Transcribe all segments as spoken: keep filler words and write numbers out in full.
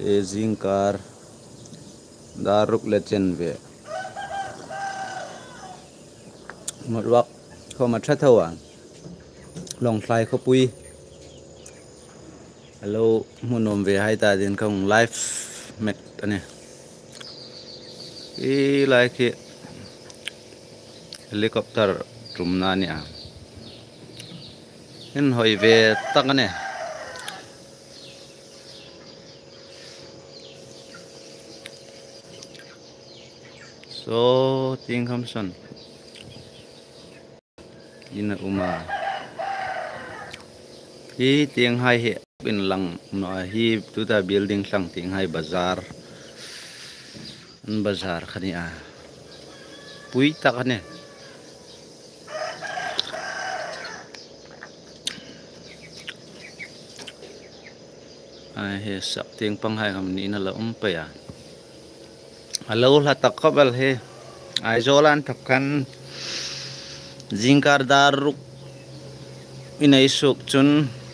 e zingkar daruk lechen ve modwak ko ma thathawa long thlai kho pui hello munom ve hai ta din kong live met ane e like helicopter trumna ni a in hoi ve tak ane so ting kham son ina uma hi tiếng hai he in lang no hi tu ta building sang tiếng hai bazar bazar khani a pui tak ane a he sak tiếng pang hai kam ni na la um pe ya alo la tak khabal he ai zolan thapkan zingkar daruk inai suk chun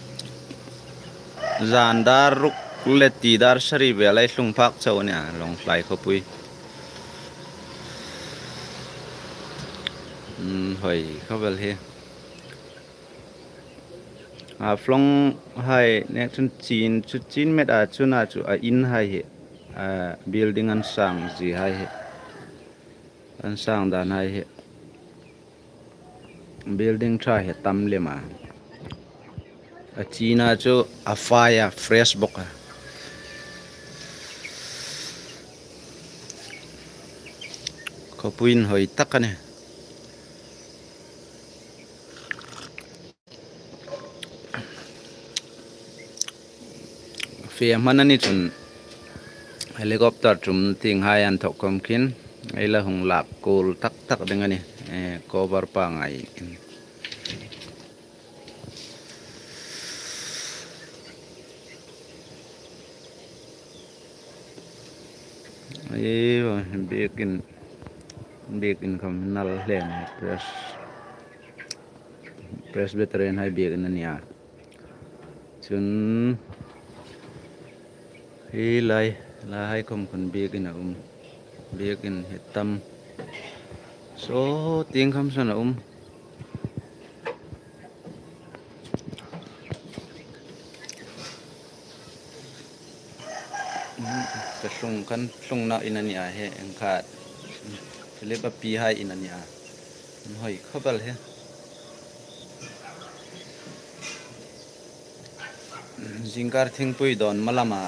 zan daruk leti dar sari ve lai hlung phak chaw nia long flai khopui um hoi khabal he a flong hai nek chun chin chu chin met a chuna chu a in hai he a building an sang ji hai he an sang dan hai he building tha he tam lema a china chu a fire fresh boka khopuin hoi takane fe manani chun helicopter chum ting hai an thok kom kin aila hung lak kul tak tak dengani e cover pa ngai ayo bikin bikin kam nal len press press veteran hai bikin ania chun hi lai la hai kom kon bikin um bikin hitam so ting kam sana um ka sung kan sung na inania he engkhat lepa pi hai inania hoi khabal he zingkar thingpui don malama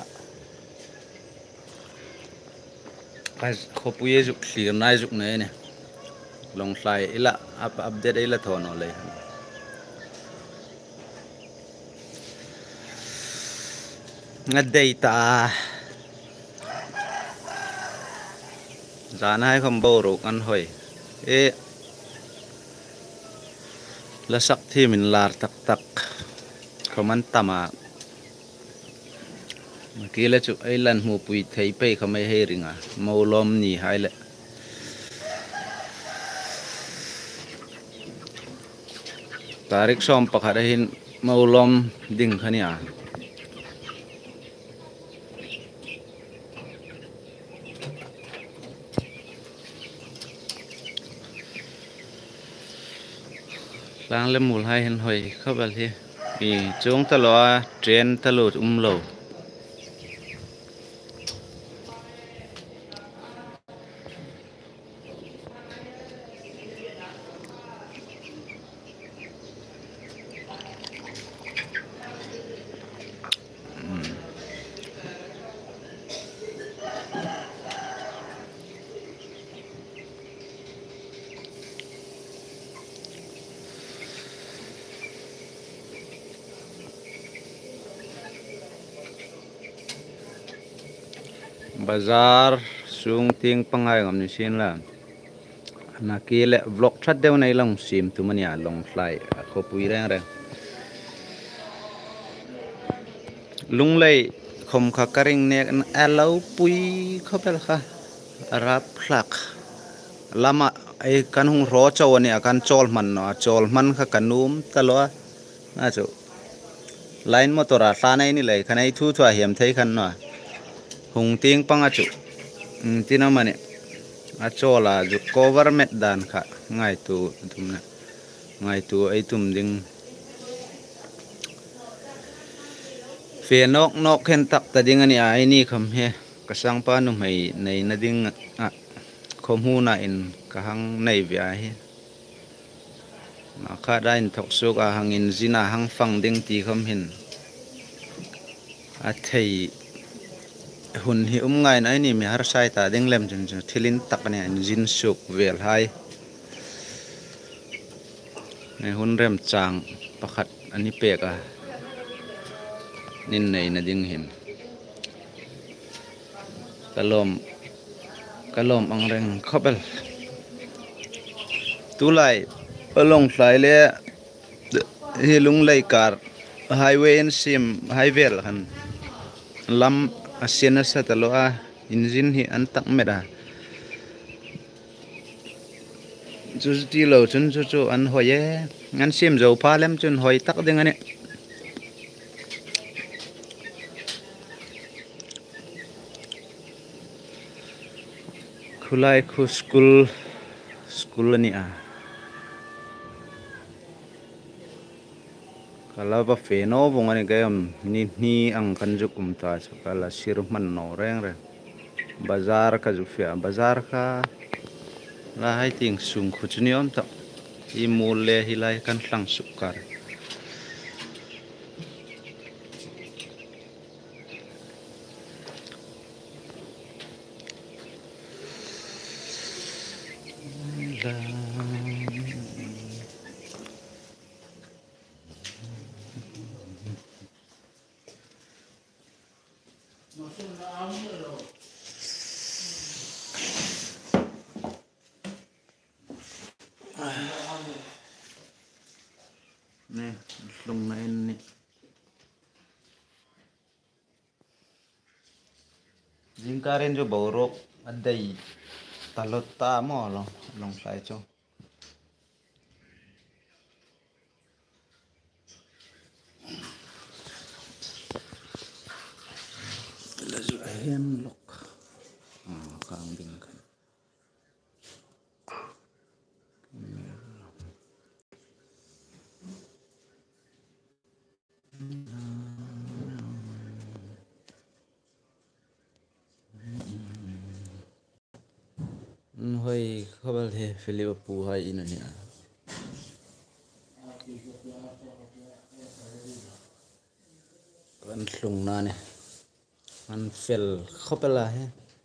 kai khopui juk clear nai juk nei ne long slai ila up update ila thono le ngadei ta zana hai khom bo ro kan hoi e la sak thi min lar tak tak khoman tama kila chu ailan mu pui thei pe khamai he ringa molom ni haile tarik som pakhara hin molom ding khania lang le mul hai hen hoi khabal hi i chung ta lo train ta lo um lo bazar sung ting pangai ngam ni sin la na kile vlog that deu nei long sim tu mania long fly kho pui reng reng lung lei khom kha karing nek alo pui khopel kha rap khlak lama ai kan hung ro chaw ni akan chol man no chol man kha kanum talo na chu line motor a tla nei ni lei khanai thu thwa hiam thei khan no hung ting pang achu tina mane acho la ju cover met dan kha ngai tu tumna ngai tu ai tum ding fe nok nok khen tak ta ding ani ai ni kham he kasang pa nu mai nei na ding a khom hu na in ka hang nei bia he na kha da in thok suk a hang in zina hang phang ding ti kham hin a thei hun hi um ngai nai ni mi har sai ta ding lem jin thilin tak ne in jin suk vel hai nei hun rem chang pakhat ani pek a nin nei na ding hin kalom kalom ang reng khobel tu lai along sai le hi lung lai kar highway en sim highway han lam asiana sa talo a engine hi an tak meda chu ti lo chun chu chu an hoye ngan sim zo pa lem chun hoi tak ding ani khulai khu school school ani a kala ba fe no bong ani gayam ni ni ang kan ju kum ta kala sir man no reng re bazar ka ju fia bazar ka la hai ting sung khu chu ni om ta i mul le hilai kan tlang sukar nè lùng này nè jing karen jo borok adai talot ta mo lo long sai cho là ju hen lok à kang ding kan hoi khabal he philip pu hai in ani kan hlung na ne an fel khopela he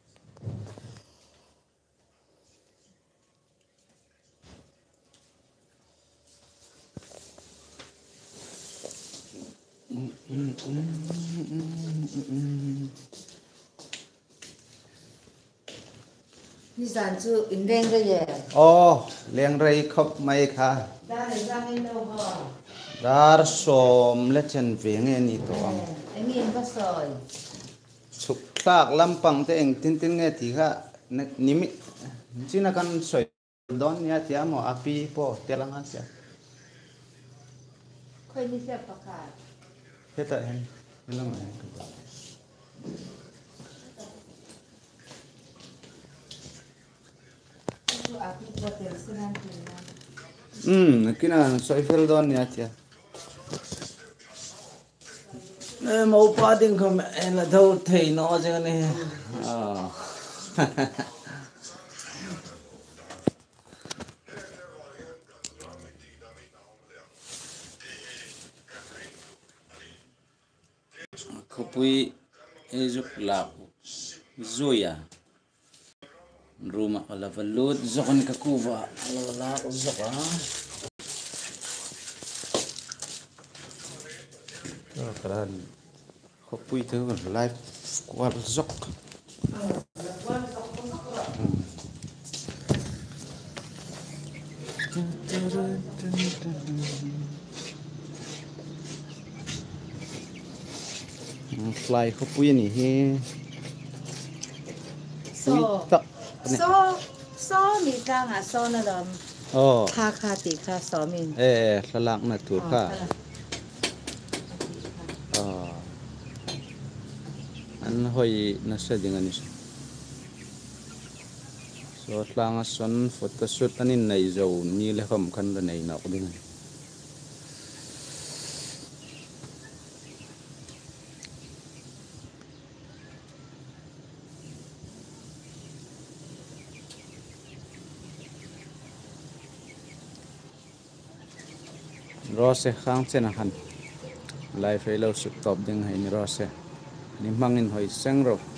Ni san chu in reng re ye oh leng rei khop mai kha da le sang in đâu ho dar som le chen ve nge ni to ang anh em có soi chuk thak lampang te eng tin tin nge ti kha nimi china kan soi don ya tia mo api po telanga sia khơi đi xem bạc cả heta hen lang hen chu a pi po tel sinan tin na um kina soi fel don ya tia ne mo pa ding khom en la thau thei no jang ne à khopui ejuk la zoya ruma ala valut zokon ka kuva ala la zoka karan khopui tu live kwal zok fly khopui ni he so tak so so mi kang a so na dom oh kha kha ti kha so min eh lalak na tur ka an an hoi na sa ding ani so tlanga son photoshoot anin nei zo ni le kham khan la nei na ko ding rose khang chen han life elo su top ding hai ni rose ni mangin hoi seng ro